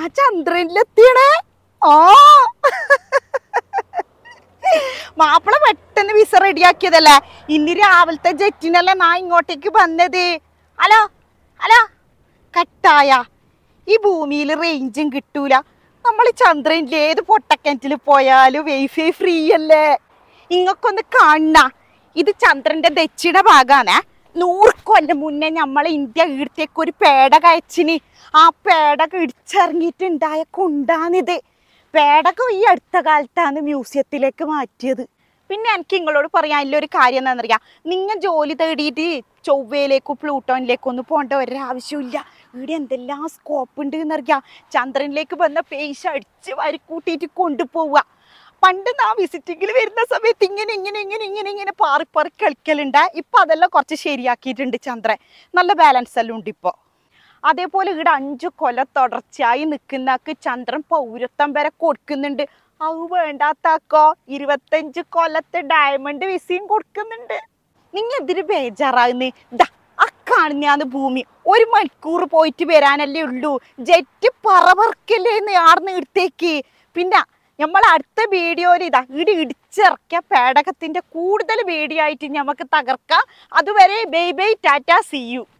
ചന്ദ്രനിലെത്തിയണേ. ആ മാപ്പിള പെട്ടെന്ന് വിസ റെഡിയാക്കിയതല്ലേ. ഇനി രാവിലത്തെ ജെറ്റിനല്ലേ ഞാൻ ഇങ്ങോട്ടേക്ക് വന്നത്. ഹലോ ഹലോ കട്ടായ. ഈ ഭൂമിയിൽ റേഞ്ചും കിട്ടൂല. നമ്മൾ ചന്ദ്രനിൽ ഏത് പൊട്ടക്കിണറ്റിൽ പോയാലും വൈഫൈ ഫ്രീ അല്ലേ. ഇങ്ങക്കൊന്ന് കാണണ. ഇത് ചന്ദ്രന്റെ ദക്ഷിണ ഭാഗാണേ. 100 കൊല്ലം മുന്നേ നമ്മളെ ഇന്ത്യ ഈടത്തേക്ക് ഒരു പേടക അയച്ചിന്. ആ പേടക ഇടിച്ചിറങ്ങിയിട്ടുണ്ടായ കുണ്ടാണിത്. പേടകം ഈ അടുത്ത കാലത്താണ് മ്യൂസിയത്തിലേക്ക് മാറ്റിയത്. പിന്നെ എനിക്ക് നിങ്ങളോട് പറയാനുള്ള ഒരു കാര്യം എന്താണെന്നറിയാം. നിങ്ങൾ ജോലി തേടിയിട്ട് ചൊവ്വയിലേക്കും പ്ലൂട്ടോണിലേക്കും ഒന്നും പോകേണ്ട ഒരാവശ്യമില്ല. ഇവിടെ എന്തെല്ലാം സ്കോപ്പ് ഉണ്ട് എന്നറിയാം. ചന്ദ്രനിലേക്ക് വന്ന പൈസ അടിച്ച് വരിക്കൂട്ടിയിട്ട് കൊണ്ടുപോവുക. പണ്ട് ഞാൻ വിസിറ്റിങ്ങിൽ വരുന്ന സമയത്ത് ഇങ്ങനെ പാറി കളിക്കലുണ്ട്. ഇപ്പം അതെല്ലാം കുറച്ച് ശരിയാക്കിയിട്ടുണ്ട് ചന്ദ്രൻ. നല്ല ബാലൻസ് എല്ലാം ഉണ്ട് ഇപ്പോൾ. അതേപോലെ ഇവിടെ 5 കൊല്ലം തുടർച്ചയായി നിൽക്കുന്നക്ക് ചന്ദ്രൻ പൗരത്വം വരെ കൊടുക്കുന്നുണ്ട്. അത് വേണ്ടാത്താക്കോ 25 കൊല്ലത്തെ ഡയമണ്ട് വിസയും കൊടുക്കുന്നുണ്ട്. നിങ്ങൾ എന്തിനു ബേജാറാകുന്നേ? ദാ ആ കാണുന്നതാണ് ഭൂമി. 1 മണിക്കൂർ പോയിട്ട് വരാനല്ലേ ഉള്ളൂ. ജെറ്റ് പറവർക്കല്ലേന്ന് ആർന്ന് ഇടത്തേക്ക്. പിന്നെ നമ്മൾ അടുത്ത വീഡിയോയിൽ ഇതാ ഇടിച്ചിറക്കിയ പേടകത്തിന്റെ കൂടുതൽ വീഡിയോ ആയിട്ട് നമുക്ക് തകർക്കാം. അതുവരെ bye bye tata see U.